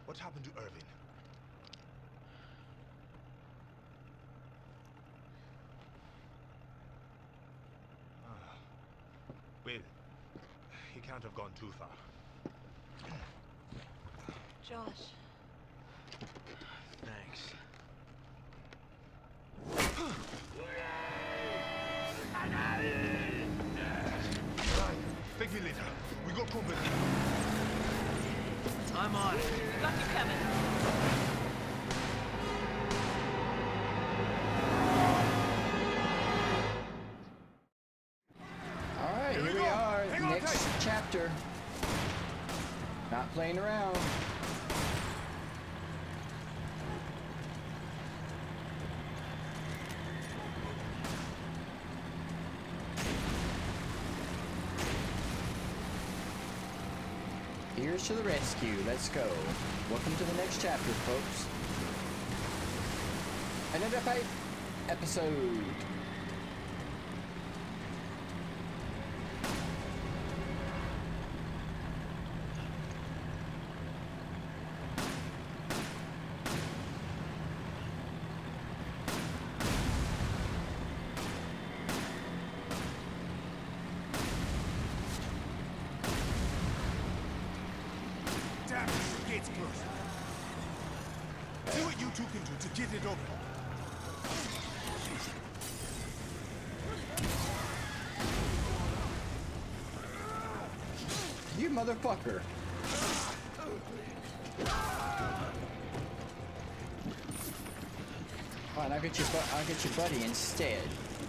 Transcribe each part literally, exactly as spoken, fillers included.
What happened to Irving? Ah. Well, he can't have gone too far. Josh. Thanks. Thank me later. We got company. I'm on it. We got you, Kevin. Alright, here, here we, we are. Hang Next on chapter. Not playing around. Here's to the rescue. Let's go. Welcome to the next chapter, folks. Another pipe episode. Gates closed. See what you two can do to get it open. You motherfucker. Fine, I'll get your bu I'll get your buddy instead.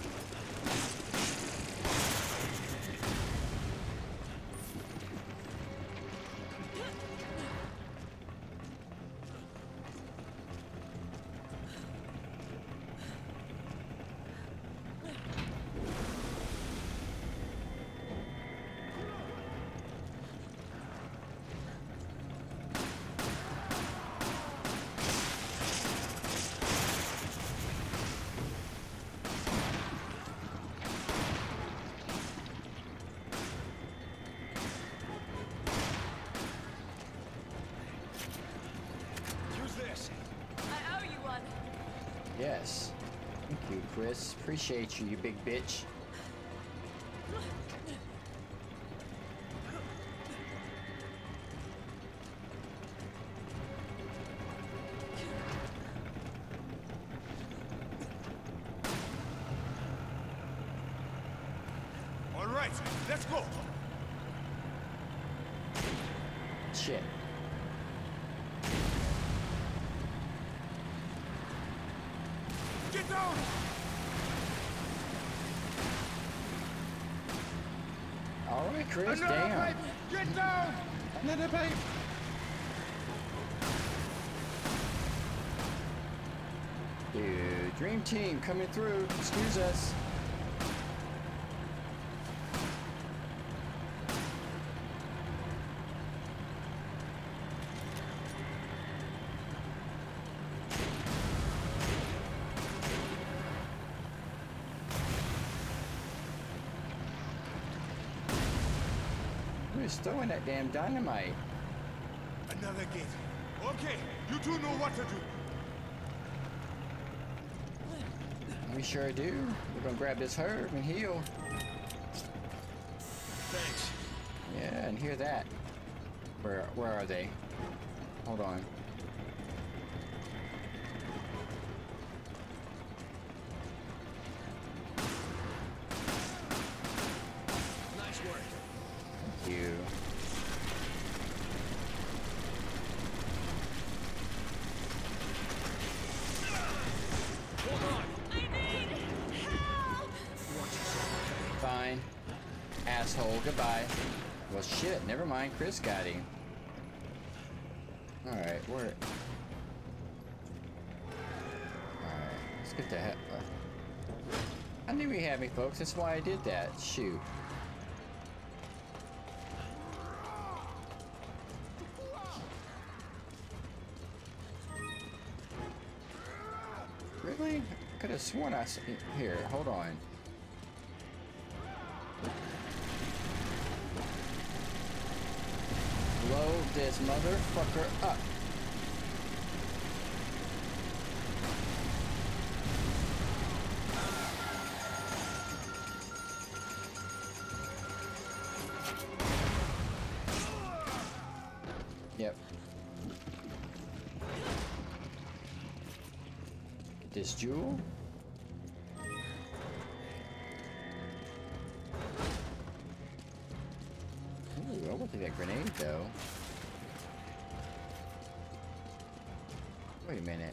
Yes. Thank you, Chris. Appreciate you, you big bitch. All right, let's go. Shit. Get down! All right, Chris, Another damn. pipe! Get down! Another pipe! Dude, Dream Team coming through. Excuse us. Who's throwing that damn dynamite? Another gate. Okay, you two know what to do. We sure do. We're gonna grab this herb and heal. Thanks. Yeah, and hear that. Where where are they? Hold on. Nice work. Thank you. Hold on. I need help! Fine. Asshole, goodbye. Well, shit, never mind. Chris got him. Alright, where... Alright, let's get the hell... Uh, I knew he had me, folks. That's why I did that. Shoot. Really? I could have sworn I... s- Here, hold on. Blow this motherfucker up. Get this jewel. Ooh, I want to take that grenade though. Wait a minute.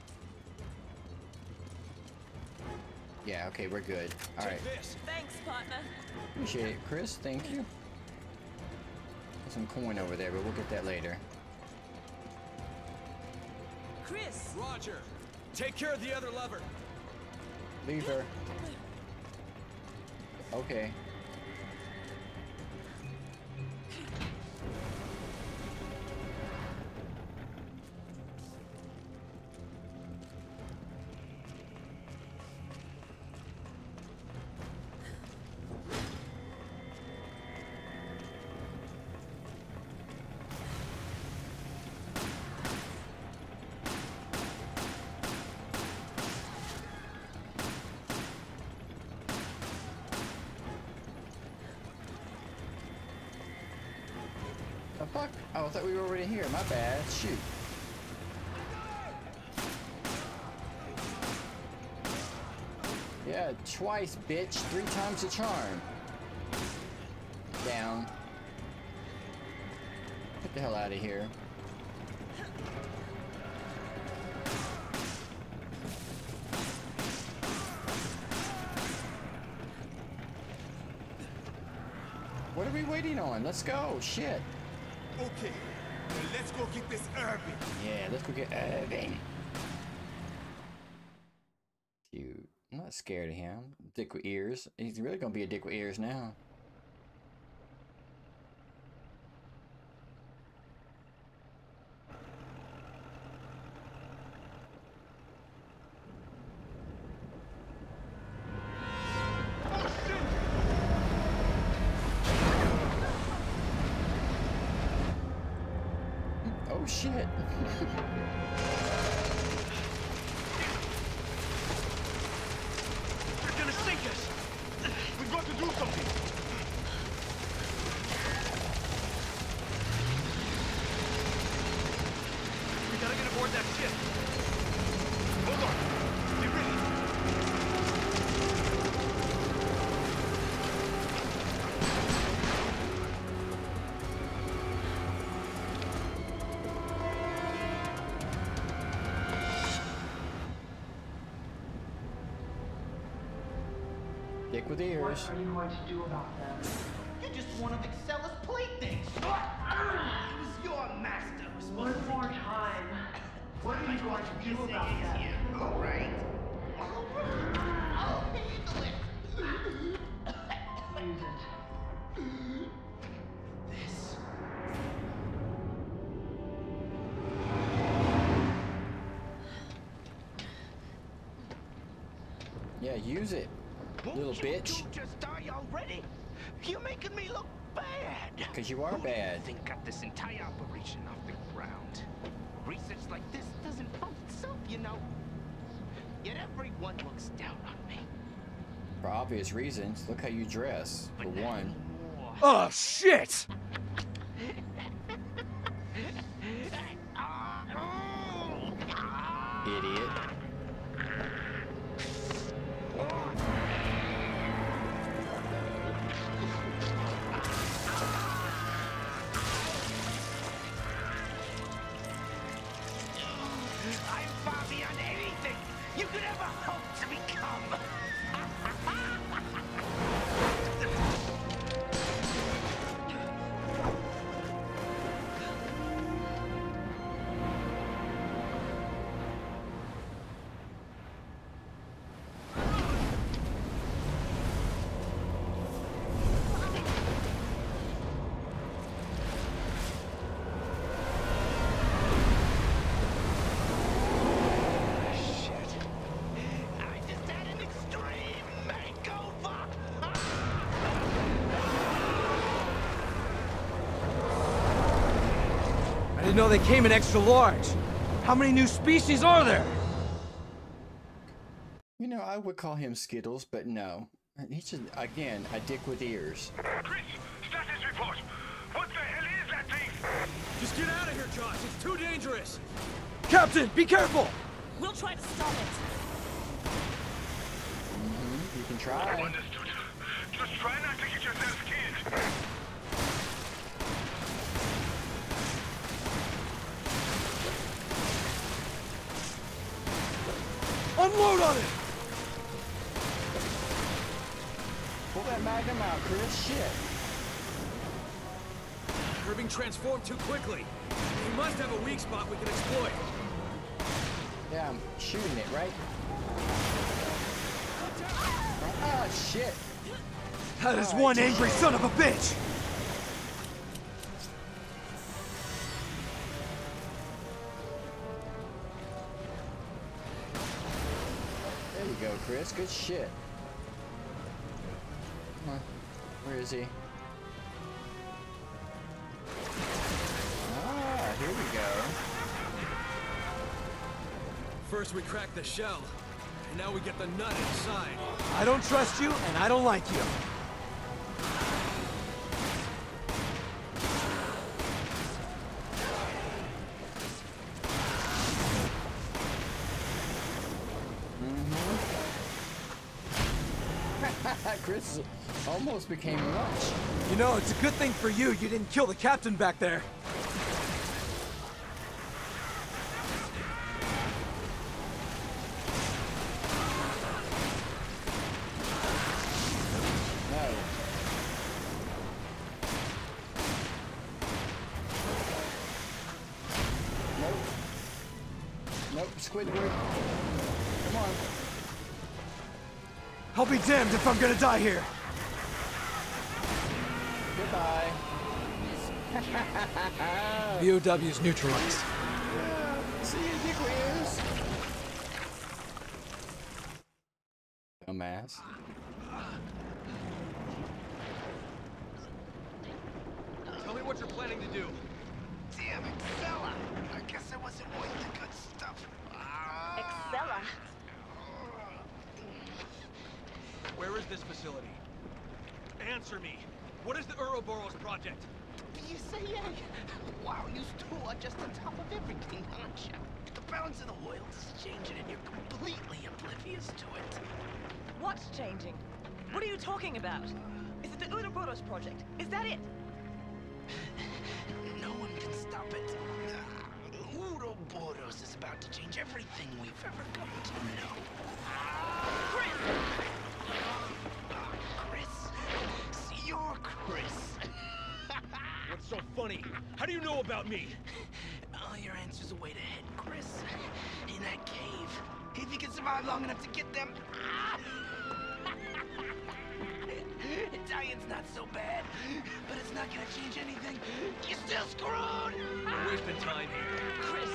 Yeah, okay, we're good. Alright. Thanks, partner. Appreciate it, Chris. Thank you. There's some coin over there, but we'll get that later. Chris! Roger. Take care of the other lever. Leave her. Okay. The fuck? Oh, I thought we were already here. My bad. Shoot. Yeah, twice, bitch. Three times the charm. Down. Get the hell out of here. What are we waiting on? Let's go. Shit. Okay, now let's go get this Irving. Yeah, let's go get Irving. Dude, I'm not scared of him. Dick with ears. He's really gonna be a dick with ears now. Oh shit. They're gonna sink us. We've got to do something. We gotta get aboard that ship. Hold on. Be ready. Dick with ears. What are you going to do about them? You're just one of Excella's playthings. It was your master who was supposed One more time. What are you going to do about them? All right. All right. I'll handle it. Use it. This. Yeah, use it. Little Won't you bitch. two just die already? You're making me look bad. Because you are Who do you bad. think got this entire operation off the ground? Research like this doesn't fund itself, you know. Yet everyone looks down on me. For obvious reasons. Look how you dress. For But not one. anymore. Oh, shit! Idiot. I'm far beyond anything you could ever hope to become. I just had an extreme makeover. I didn't know they came in extra large. How many new species are there? You know, I would call him Skittles, but no. He's just, again, a dick with ears. Chris, status report. What the hell is that thing? Just get out of here, Josh. It's too dangerous. Captain, be careful! We'll try to stop it. Mm-hmm. You can try. Understood. Just try not to get yourself killed. Unload on it! Pull that magnum out, Chris. Shit. We're being transformed too quickly. We must have a weak spot we can exploit. Yeah, I'm shooting it, right? Ah, shit. That is All right, one just- angry son of a bitch! There you go, Chris. Good shit. Come on. Where is he? Ah, here we go. First we crack the shell, and now we get the nut inside. I don't trust you, and I don't like you. Chris almost became lunch. You know, it's a good thing for you you didn't kill the captain back there. No. Nope. Nope, Squidward. Come on. I'll be damned if I'm gonna die here. Goodbye. V O W's neutralized. See you, Dick Wheels. Dumbass. Tell me what you're planning to do. Damn, Excella! I guess I wasn't worth the good stuff. Excella. Where is this facility? Answer me. What is the Ouroboros project? You say, yeah. Wow, you two are just on top of everything, aren't you? The balance of the world is changing and you're completely oblivious to it. What's changing? What are you talking about? Is it the Ouroboros project? Is that it? No one can stop it. Uh, Ouroboros is about to change everything we've ever come to know. Chris! Chris? See, you're Chris. What's so funny? How do you know about me? All your answers are wait ahead, Chris. In that cave. If you can survive long enough to get them. Dying's not so bad, but it's not gonna change anything. You're still screwed! We're wasting time here. Chris!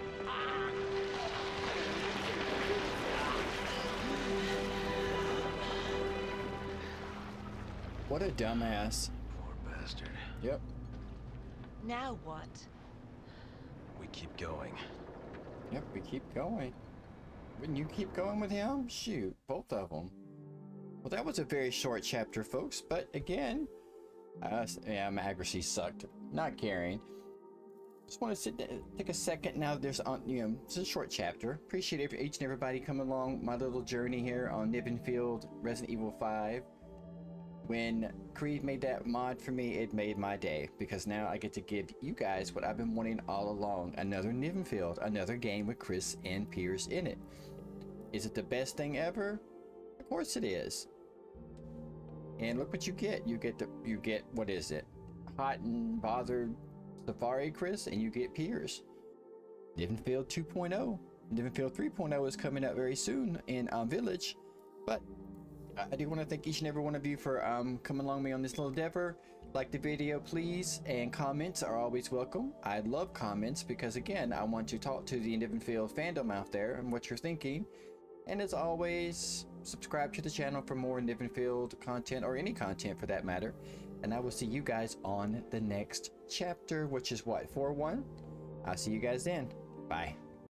What a dumbass. Poor bastard. Yep. Now what? We keep going. Yep, we keep going. Wouldn't you keep going with him? Shoot, both of them. Well, that was a very short chapter, folks. But again, uh, yeah, my accuracy sucked. Not caring. Just want to sit, take a second now. There's on, you know, it's a short chapter. Appreciate every, each and everybody coming along my little journey here on Nivenfield Resident Evil five. When Creed made that mod for me, it made my day, because now I get to give you guys what I've been wanting all along. Another Nivenfield, another game with Chris and Piers in it. Is it the best thing ever? Of course it is. And look what you get. You get the you get what is it? Hot and bothered Safari Chris, and you get Piers. Nivenfield two point oh. Nivenfield three point oh is coming up very soon in um, Village. But I do want to thank each and every one of you for um, coming along with me on this little endeavor. Like the video, please, and comments are always welcome. I love comments because, again, I want to talk to the Nivenfield fandom out there and what you're thinking. And as always, subscribe to the channel for more Nivenfield content, or any content for that matter. And I will see you guys on the next chapter, which is what, four one? I'll see you guys then. Bye.